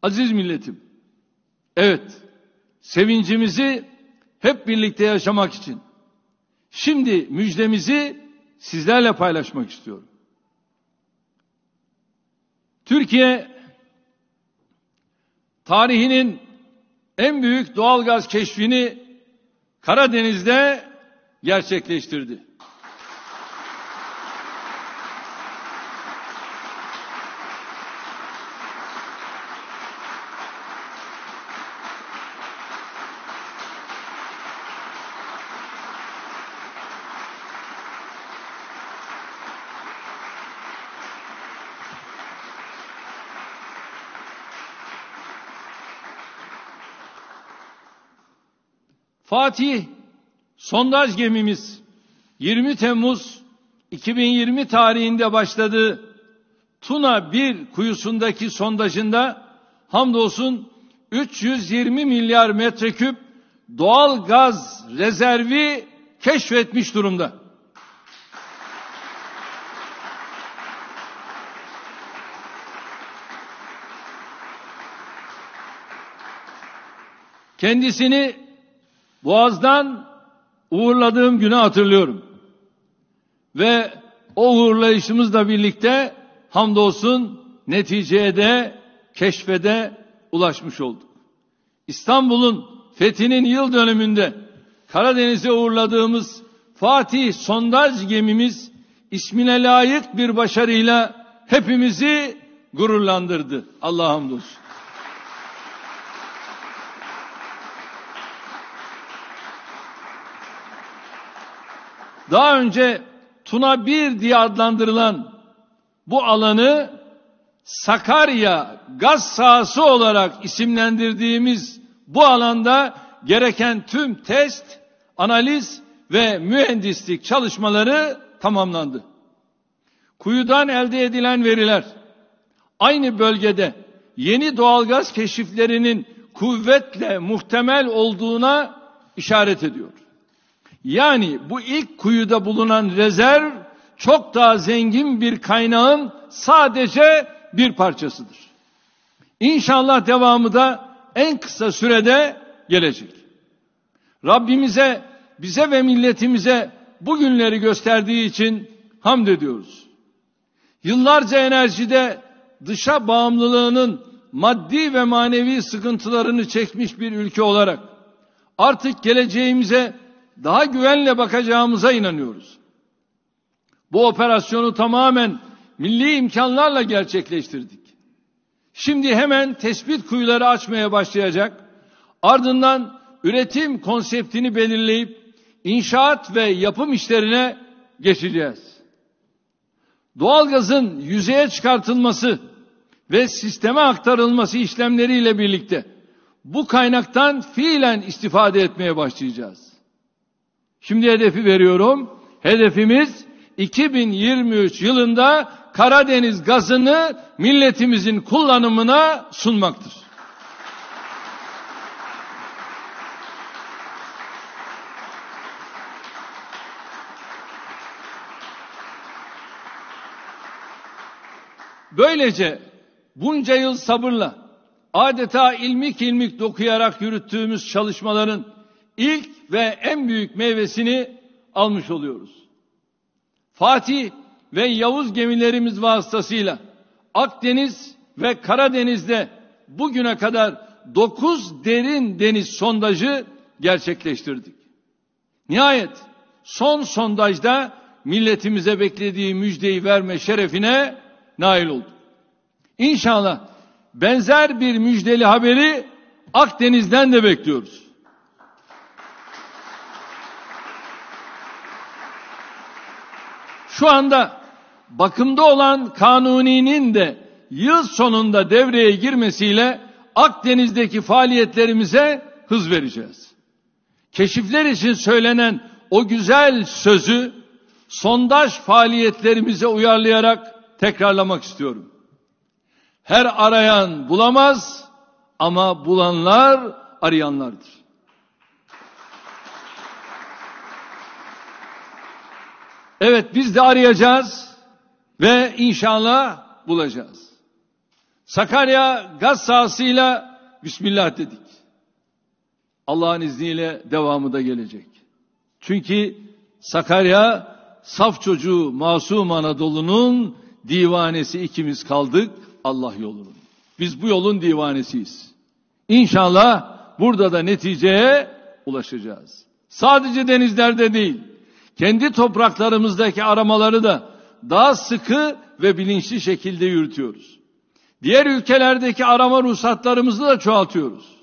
Aziz milletim, evet, sevincimizi hep birlikte yaşamak için şimdi müjdemizi sizlerle paylaşmak istiyorum. Türkiye tarihinin en büyük doğalgaz keşfini Karadeniz'de gerçekleştirdi. Fatih sondaj gemimiz 20 Temmuz 2020 tarihinde başladığı Tuna 1 kuyusundaki sondajında hamdolsun 320 milyar metreküp doğal gaz rezervi keşfetmiş durumda. Kendisini Boğaz'dan uğurladığım günü hatırlıyorum. Ve o uğurlayışımızla birlikte hamdolsun neticeye de keşfede ulaşmış olduk. İstanbul'un fethinin yıl dönümünde Karadeniz'e uğurladığımız Fatih sondaj gemimiz ismine layık bir başarıyla hepimizi gururlandırdı. Allah'a hamdolsun. Daha önce Tuna 1 diye adlandırılan bu alanı Sakarya gaz sahası olarak isimlendirdiğimiz bu alanda gereken tüm test, analiz ve mühendislik çalışmaları tamamlandı. Kuyudan elde edilen veriler aynı bölgede yeni doğalgaz keşiflerinin kuvvetle muhtemel olduğuna işaret ediyor. Yani bu ilk kuyuda bulunan rezerv çok daha zengin bir kaynağın sadece bir parçasıdır. İnşallah devamı da en kısa sürede gelecek. Rabbimize, bize ve milletimize bu günleri gösterdiği için hamd ediyoruz. Yıllarca enerjide dışa bağımlılığının maddi ve manevi sıkıntılarını çekmiş bir ülke olarak artık geleceğimize daha güvenle bakacağımıza inanıyoruz. Bu operasyonu tamamen milli imkanlarla gerçekleştirdik. Şimdi hemen tespit kuyuları açmaya başlayacak, ardından üretim konseptini belirleyip inşaat ve yapım işlerine geçeceğiz. Doğalgazın yüzeye çıkartılması ve sisteme aktarılması işlemleriyle birlikte bu kaynaktan fiilen istifade etmeye başlayacağız. Şimdi hedefi veriyorum. Hedefimiz 2023 yılında Karadeniz gazını milletimizin kullanımına sunmaktır. Böylece bunca yıl sabırla adeta ilmik ilmik dokuyarak yürüttüğümüz çalışmaların ilk ve en büyük meyvesini almış oluyoruz. Fatih ve Yavuz gemilerimiz vasıtasıyla Akdeniz ve Karadeniz'de bugüne kadar 9 derin deniz sondajı gerçekleştirdik. Nihayet son sondajda milletimize beklediği müjdeyi verme şerefine nail olduk. İnşallah benzer bir müjdeli haberi Akdeniz'den de bekliyoruz. Şu anda bakımda olan Kanuni'nin de yıl sonunda devreye girmesiyle Akdeniz'deki faaliyetlerimize hız vereceğiz. Keşifler için söylenen o güzel sözü sondaj faaliyetlerimize uyarlayarak tekrarlamak istiyorum. Her arayan bulamaz ama bulanlar arayanlardır. Evet, biz de arayacağız ve inşallah bulacağız. Sakarya gaz sahasıyla Bismillah dedik. Allah'ın izniyle devamı da gelecek. Çünkü Sakarya saf çocuğu Masum Anadolu'nun divanesi ikimiz kaldık Allah yolunun. Biz bu yolun divanesiyiz. İnşallah burada da neticeye ulaşacağız. Sadece denizlerde değil, kendi topraklarımızdaki aramaları da daha sıkı ve bilinçli şekilde yürütüyoruz. Diğer ülkelerdeki arama ruhsatlarımızı da çoğaltıyoruz.